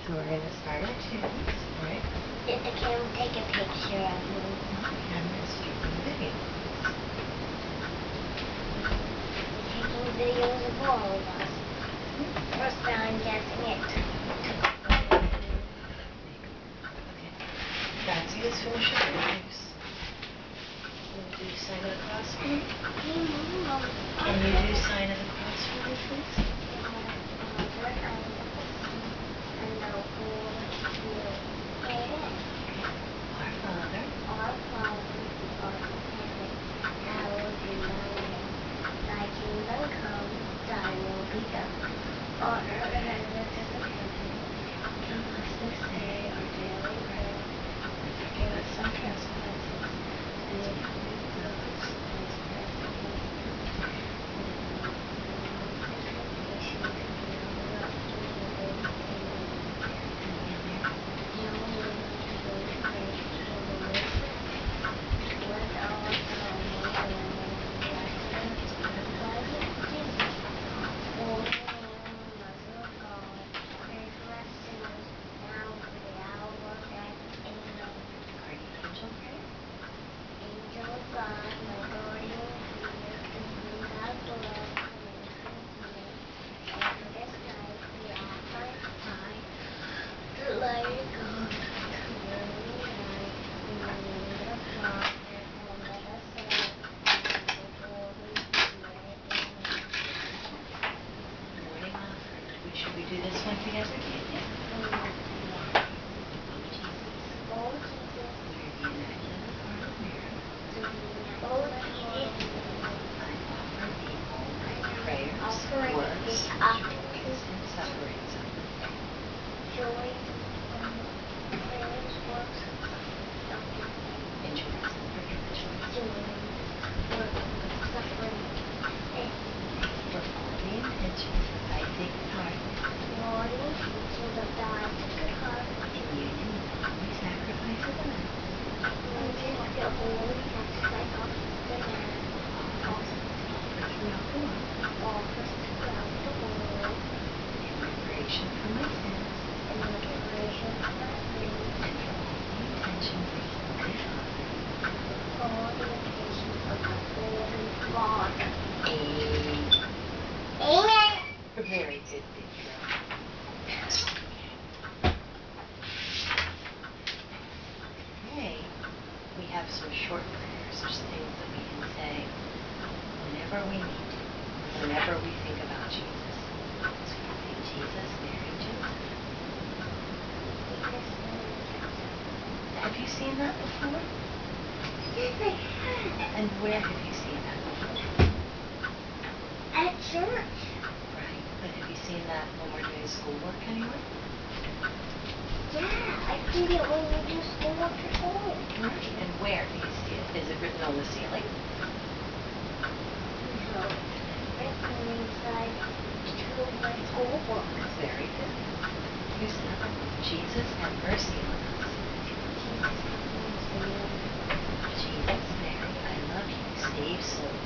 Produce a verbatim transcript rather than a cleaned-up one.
So we're going to start our tunes, right? Did the camera take a picture of me? The camera's taking video. We're taking videos of all of us. First time guessing it. Okay. Betsy is finishing her juice. Will you do sign of the cross for me? Can you do sign of the cross for me, please? Our Father, Our Father, who art in heaven, hallowed be thy name. Thy kingdom come, thy will be done, on earth as it is in heaven. Give us this day our daily bread, and forgive us our trespasses, as we forgive those who trespass against us. And lead us not into temptation, but deliver us from evil. Amen. Hail Mary, full of grace, the Lord is with thee. Blessed art thou among women, and blessed is the fruit of thy womb, Jesus. Holy Mary, Mother of God, pray for us sinners, now and for the hour of our death. Amen. guardian angel prayer. Angel of God, my guardian and Savior, in whom thou dwellest, come into healing. Over this night we offer high the light of God, communion night, in the name of the Father, and of the Son, and of the Holy Spirit. Amen. Morning offer. We, should we do this one together, do you think? Amen. Oh, Jesus. Oh, Jesus. We are the Immaculate Heart of Mary. Oh, Jesus. I offer thee all my prayers, Offering works, thee joys, offerings, and sufferings of the day. joys, um, prayers, works, sufferings, And joys, don't forget the joys. joys, works, suffering, and For all the intentions of thy Sacred Heart, Lord, and teachings of thy Sacred Heart, in union with the holy sacrifice of the Mass, union with the holy sacrifice of the Mass, offer throughout the world, offers throughout the world, in reparation for my sins, in reparation for my sins, and for all the intentions of the Holy Father. all the intentions of the Holy Father. Amen. Amen. Very good, big girl. Okay. We have some short prayers, just things that we can say whenever we need to, whenever we think about Jesus. So you say, Jesus, Mary, Joseph. Have you seen that before? Yes, I have. And where have you seen that before? At church. Right. But have you seen that when we're doing schoolwork anywhere? Yeah, I see it when we do schoolwork at home. Right. And where do you see it? Is it written on the ceiling? No, it's written inside two of my school books. Very good. Here's another one. Jesus, have mercy on us. Jesus, have mercy on us. Jesus, Mary, I love you. Save souls.